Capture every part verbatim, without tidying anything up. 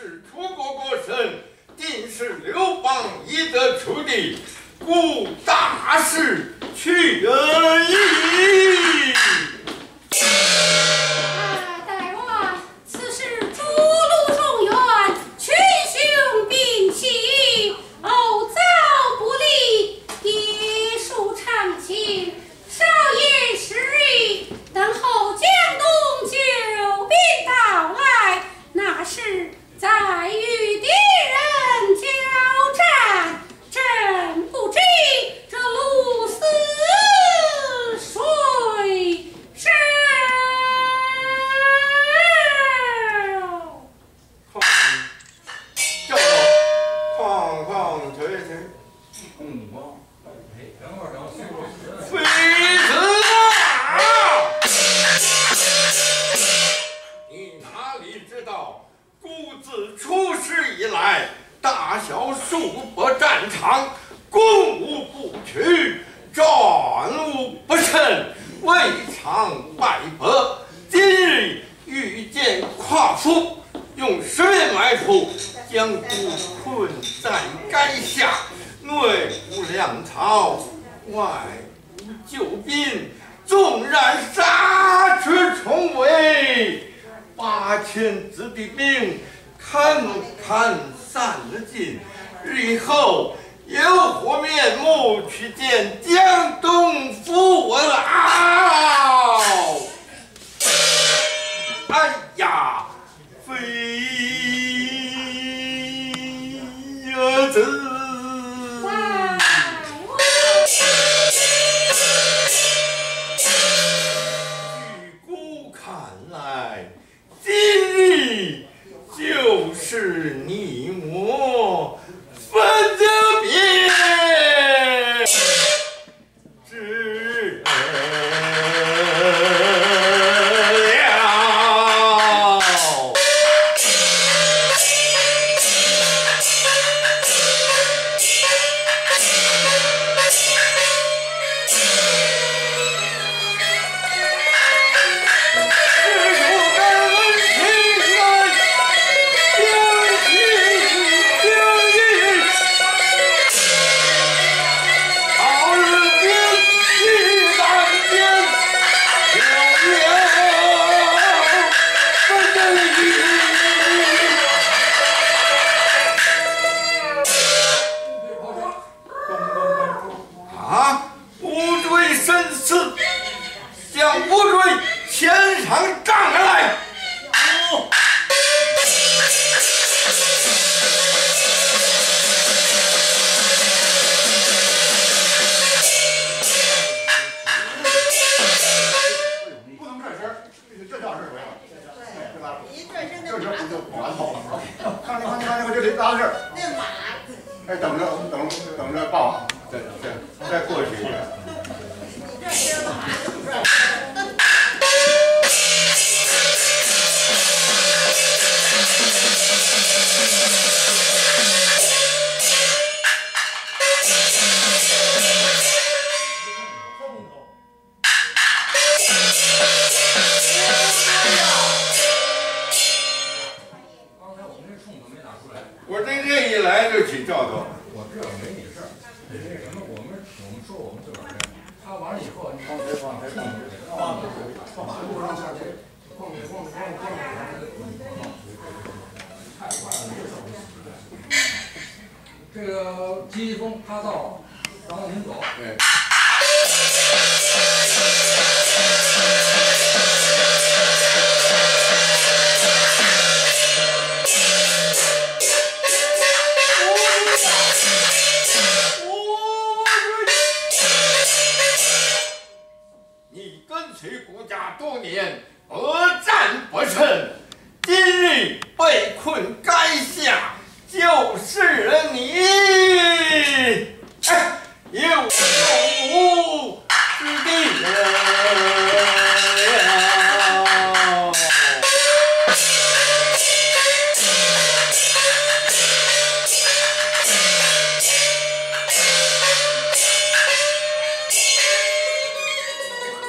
是楚国国神，定是刘邦以得出的，故大事去而已。 啊，大王，此事诸路中原，群雄并起，偶遭不利，别墅长情。少爷示意，等候江东救兵到来，那时再与敌人交战。朕不知这路死谁手。 哐，叫哐哐推推， 嗯，我，哎，等会儿等会儿。 妃子啊！你哪里知道，孤自出师以来，大小数百战场，攻无不取，战无不胜，未尝败北。今日遇见夸父，用十面埋伏，将孤困在垓下，内无粮草，外无救兵，纵然杀出重围，八千子弟兵，堪堪散了尽。日后有何面目去见江东父老？哎呀，妃子。今日就是你我分着别之了。 这个季风他到，然后您走。对。 你跟随国家多年，鏖战不胜，今日被困垓下。就是你，哎，有无之地了。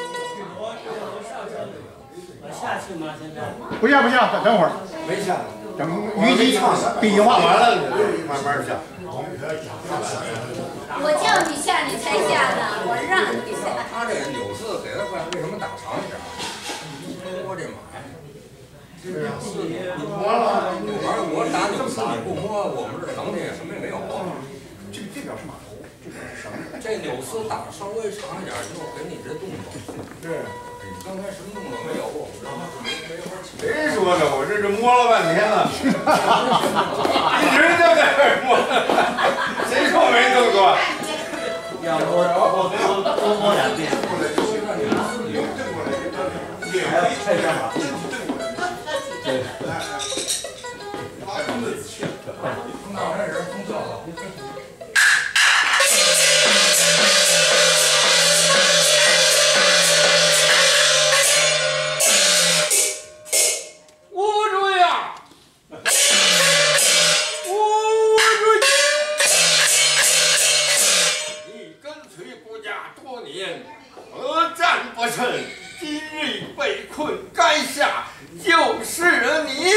不下不下，等等会儿。 没下。 虞姬唱的，比划完了，慢慢下。 我叫你下，你才下的，我让你下。 他这柳四给他快，为什么打长一点？摸这马呀，这柳四你摸了，完了我打柳四你不摸，我们这绳子也什么也没有。 这这表是马头，这表是绳子。 这柳四打稍微长一点，就给你这动作。是。刚才什么动作没有？ 谁说的？我这是摸了半天了，一直就在这儿摸。谁说没动作？ 要摸，我多多摸两遍。还要配上马屁。对。 那这人疯掉了。 何战不胜，今日被困垓下，就是你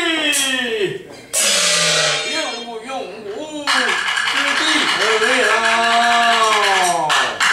有勇无之地可了。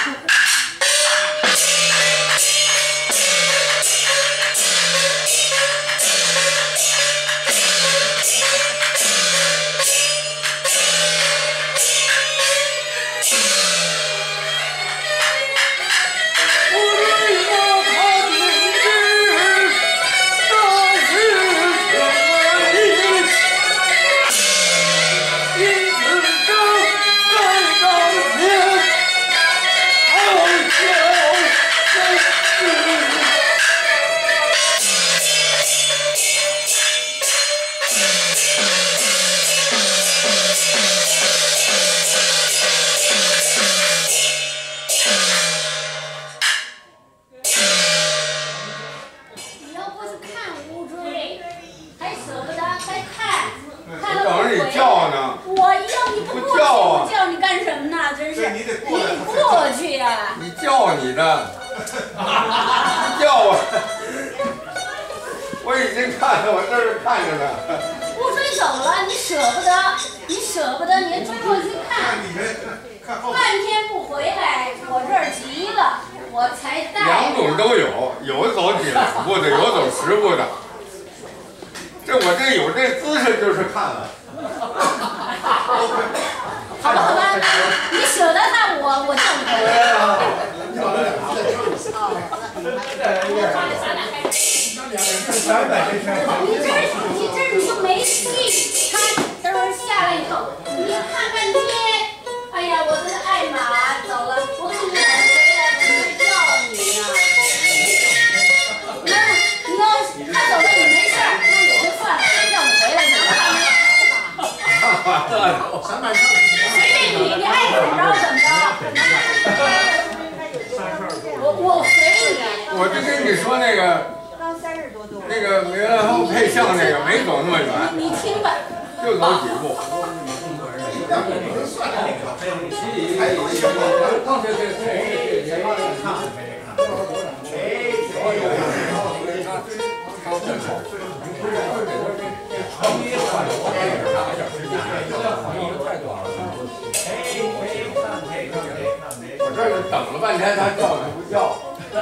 我这儿等了半天，他叫他不叫，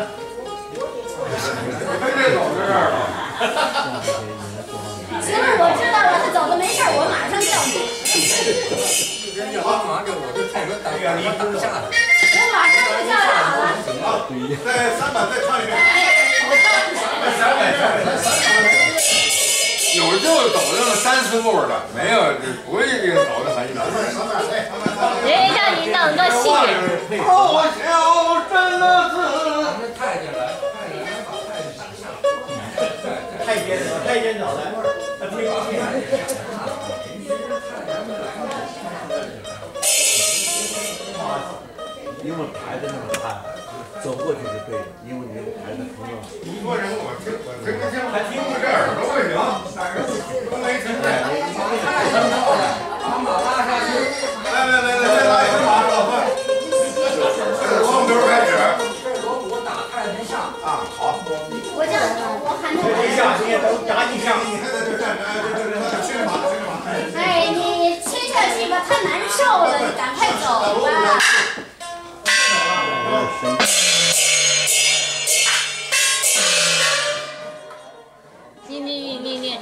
非得走到这儿了。 行了，我知道了，他走了没事，我马上叫你。 人家帮忙，这我就这个打你打不下来。 我马上就叫他了。 再三板再唱一遍。三板三板三板。有就走那么三四步的，没有就不一定走得很远。 人家让你弄个戏。 好笑真了子。 咱们太监来，太监来把太监打下。 太监太监找来，他听方面。因为排的那么看，走过去就对了，因为你那个排的朋友。 一个人我听我听不清，还听不这耳朵为什么？都没听见。 太能跳了，把马拉下去。 来来来来，再拉一回马，老快。从头开始。 这锣鼓打太极下啊，好。 我叫我喊他。 一下，你也都扎一下。 你还在这站着，这这这。 走吧。你你你你。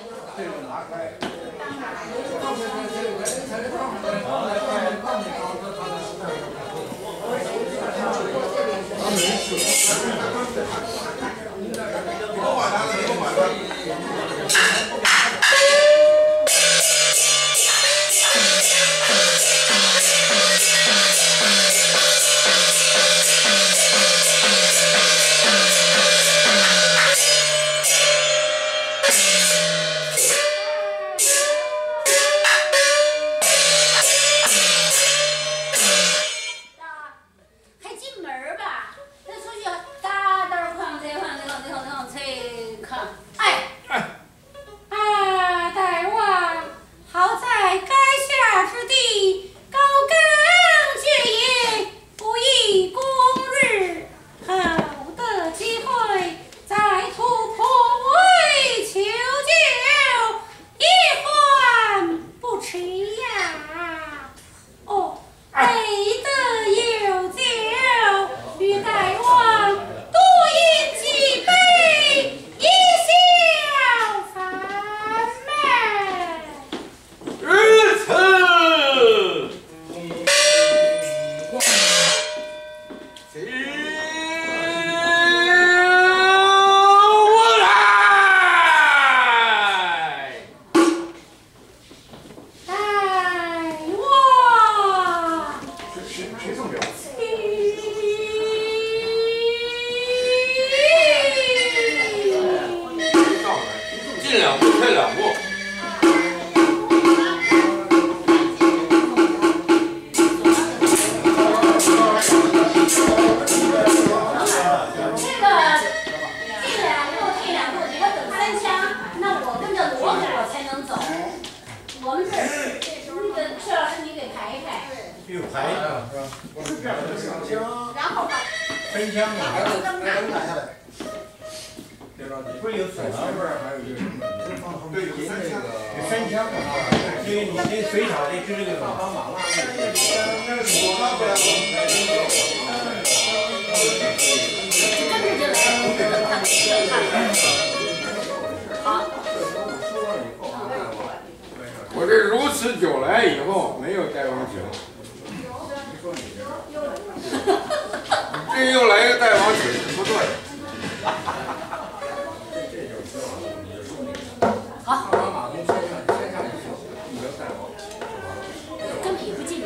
我这如此久来以后没有戴王情，这又来个戴王情，不对。 好。根本也不进门。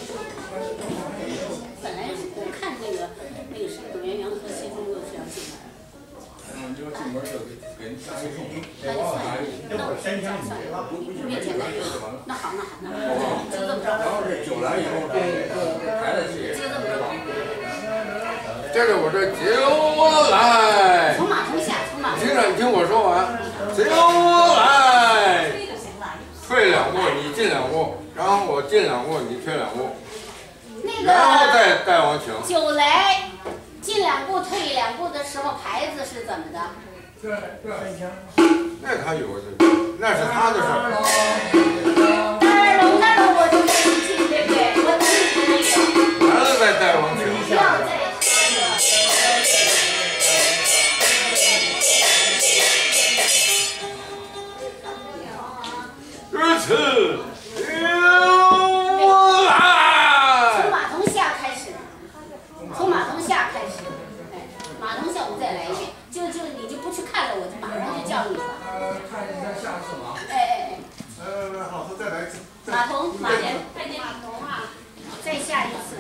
本来我看那个那个是董元元和谢宗佑是要进门。 嗯，你说进门就给给人加一送一， 那就算了，那我先加算了，面前来。那好，那好，那好，就这么着。 然后这酒来以后，这孩子去。 就这么着。 接着我这酒来。 从马桶下，从马桶。 听着，你听我说完。酒来。退两步，你进两步，然后我进两步，你退两步。 那个。 然后再戴王情。 酒来。进两步退两步的时候，牌子是怎么的？ 对对， 那他有的，那是他的事儿。 那龙那龙我就跟你进，对不对？我进那个。 完了再戴王情。 不要再如此。 从马桶下开始。从马桶下开始，哎，马桶下我再来一遍，就就你就不去看了，我就马上就叫你了。 呃，看一下下次马。 哎哎哎。 呃，好，再来一次。 马桶，马前，看见马桶啊，再下一次。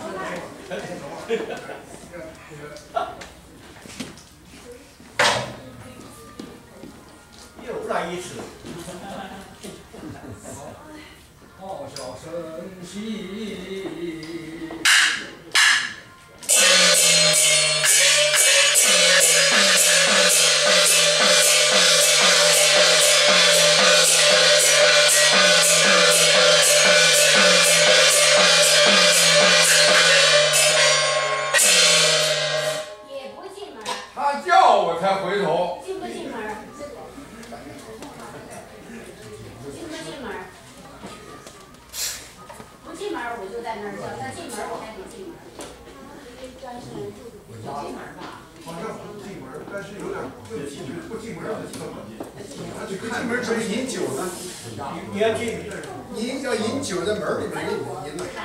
又来一次。 好笑声息。 也不进门。 他叫我才回头。 进不进门？进不进门？不进门我就在那是不是饮酒呢？你要进，饮要饮酒在门里边饮饮了。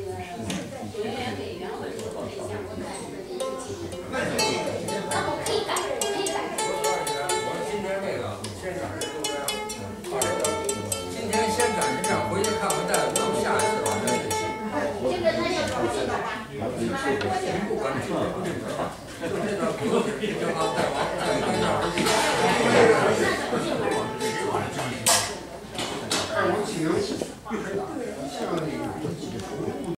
那就进。 那我可以改，可以改。 我说今天这个先展示就这样，把这个今天先展示这样，回去看看再咱们下一次把这个戏。 这个那要重新的话， 不管进不进门吧，就这个不用就让再往再往那儿。 二王行，像你。